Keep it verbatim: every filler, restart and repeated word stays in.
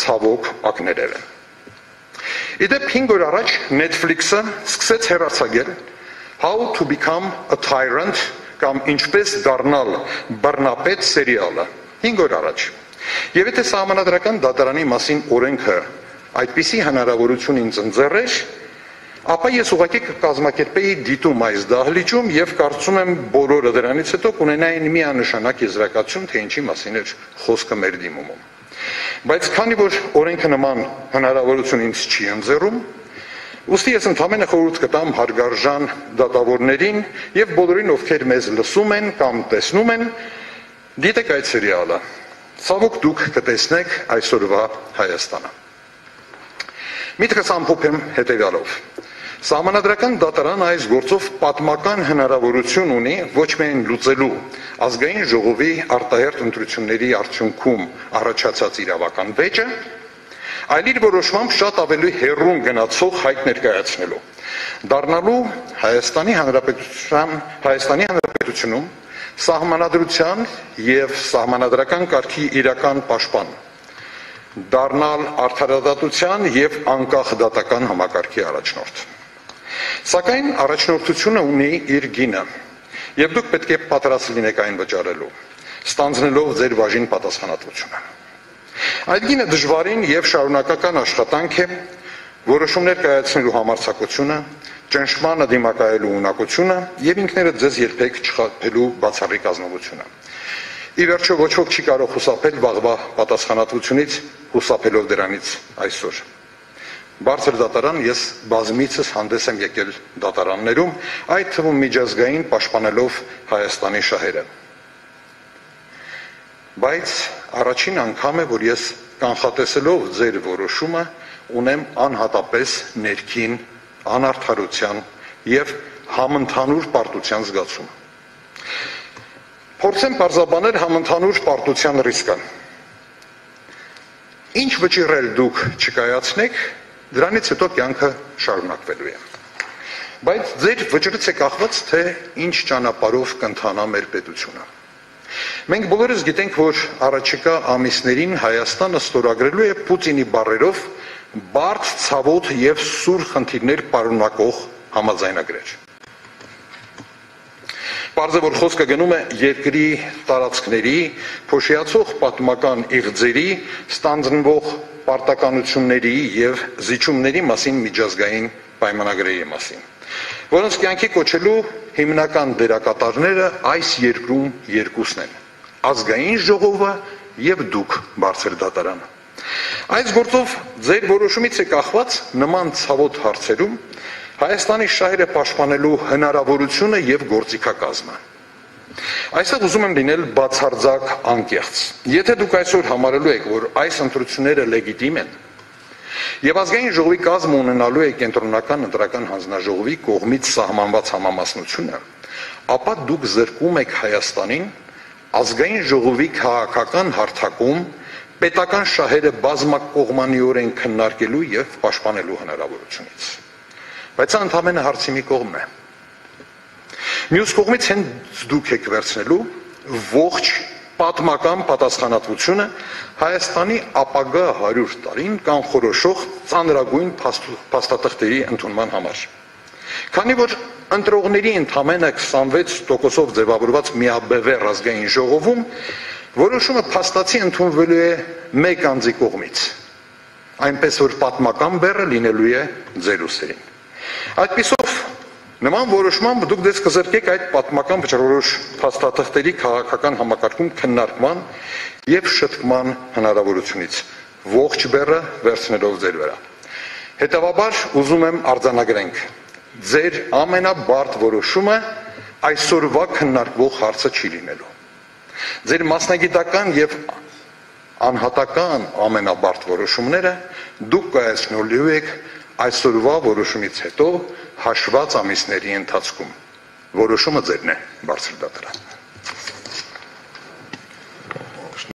ցավոք ակներև են։ Իդեպ հինգ օր առաջ Netflix-ը սկսեց հեռարձակել How to become a tyrant կամ ինչպես դառնալ բռնապետ սերիալը հինգ օր առաջ։ Եվ եթե սահմանադրական դատարանի մասին օրենքը այդպիսի հնարավորություն ինձ ընձեռեր, ապա ես ուղղակի կկազմակերպեի դիտում այս դահլիճում եւ կարծում եմ բոլորը դրանից հետո կունենային միանշանակ եզրակացություն, թե ինչի մասին էր խոսքը մեր դիմումում։ Բայց քանի որ օրենքը նման հնարավորություն ինձ չի ընձեռում, ուստի ես ընդհանրապես խորհուրդ կտամ հարգարժան դատավորներին եւ բոլորին, ովքեր մեզ լսում են կամ տեսնում են, դիտեք այդ սերիալը։ Ցավոք դուք կտեսնեք այսօրվա Հայաստանը։ Միտքս ամփոփեմ հետեւյալով։ Սահմանադրական դատարանը այս գործով պատմական հնարավորություն ունի ոչ միայն լուծելու ազգային ժողովի արտահերթ ընտրությունների արդյունքում առաջացած իրավական վեճը, այլ իր որոշմամբ շատ ավելի հեռուն գնացող հայտ ներկայացնելու, դառնալու Հայաստանի Հանրապետության Հայաստանի Հանրապետությունում սահմանադրության եւ սահմանադրական կարգի իրական պաշտպան, դառնալ արդարադատության եւ անկախ դատական համակարգի առաջնորդ։ Սակայն առաջնորդությունը ունի իր գինը, եւ դուք պետք է պատրաստ լինեք այն վճարելու, ստանձնելով ձեր բաժին պատասխանատվությունը։ Այդ գինը դժվարին եւ շարունակական աշխատանք է, որոշումներ կայացնելու համարձակությունը, ճնշմանը դիմակայելու ունակությունը եւ ինքներդ ձեզ երբեք չխաբելու բացառիկ ազնվությունը։ Ի վերջո ոչ ոք չի կարող խուսափել վաղվա պատասխանատվությունից, խուսափելով դրանից այսօր։ Բարձր դատարան ես բազմիցս հանդես եմ եկել դատարաններում, այդ թվում միջազգային պաշտպանելով Հայաստանի շահերը։ Բայց առաջին անգամ է, որ ես կանխատեսելով ձեր որոշումը ունեմ անհատապես ներքին անարդարության եւ համընդհանուր պարտության զգացում։ Փորձեմ պարզաբանել համընդհանուր պարտության ռիսկը։ Ինչ վճիռել դուք չկայացնեք, դրանից հետո կյանքը շարունակվելու է։ Բայց ձեր վճռից է կախված, թե ինչ ճանապարհով կընթանա մեր պետությունը։ Մենք բոլորս գիտենք, որ առաջիկա ամիսներին Հայաստանը ստորագրելու է Պուտինի բառերով բարդ, ցավոտ եւ սուր խնդիրներ պարունակող համաձայնագրեր։ Պարզ է, որ խոսքը գնում է երկրի տարածքների, փոշիացող պատմական իղձերի, ստանձնվող պարտականությունների եւ զիջումների մասին միջազգային պայմանագրերի մասին, որոնց կյանքի կոչելու հիմնական դերակատարները այս երկրում երկուսն են՝ ազգային ժողովը եւ դուք, բարձր դատարանը։ Այս գործով ձեր որոշումից է կախված նման ցավոտ հարցերում Հայաստանի շահերը պաշտպանելու հնարավորությունը եւ գործիքակազմը։ Այստեղ ուզում եմ լինել բացարձակ անկեղծ։ Եթե դուք այսօր համարելու եք, որ այս ընտրությունները լեգիտիմ են եւ ազգային ժողովի կազմը ունենալու է կենտրոնական ընտրական հանձնաժողովի կողմից սահմանված համամասնությունը, ապա դուք զրկում եք Հայաստանին ազգային ժողովի քաղաքական հարթակում պետական շահերը բազմակողմանիորեն քննարկելու եւ պաշտպանելու հնարավորությունից։ Բայց դա ընդհանրապես հարցի մի կողմն է։ Մյուս կողմից հենց դուք եք վերցնելու ողջ պատմական պատասխանատվությունը Հայաստանի ապագա հարյուր տարին կանխորոշող ծանրագույն փաստաթղթերի ընդունման համար։ Քանի որ ընտրողների ընդամենը քսանվեց տոկոսով ձևավորված միաբևեռ ազգային ժողովում որոշումը փաստացի ընդունվելու է մեկ անձի կողմից, այնպես որ պատմական բեռը լինելու է ձեր ուսերին։ Այդպիսով նման որոշմամբ դուք դες կզրկեք այդ պատմական վճռորոշ փաստաթղթերի քաղաքական համակարգում քննարկման եւ շտկման հնարավորությունից, ողջ բեռը վերցնելով ձեր վրա։ Հետևաբար ուզում եմ արձանագրենք, ձեր ամենաբարդ որոշումը այսօրվա քննարկվող հարցը չի լինելու։ Ձեր մասնագիտական եւ անհատական ամենաբարդ որոշումները դուք կայացնելու եք այսօրվա որոշումից հետո հաշված ամիսների ընթացքում։ Որոշումը ձերն է, բարձր դատարան։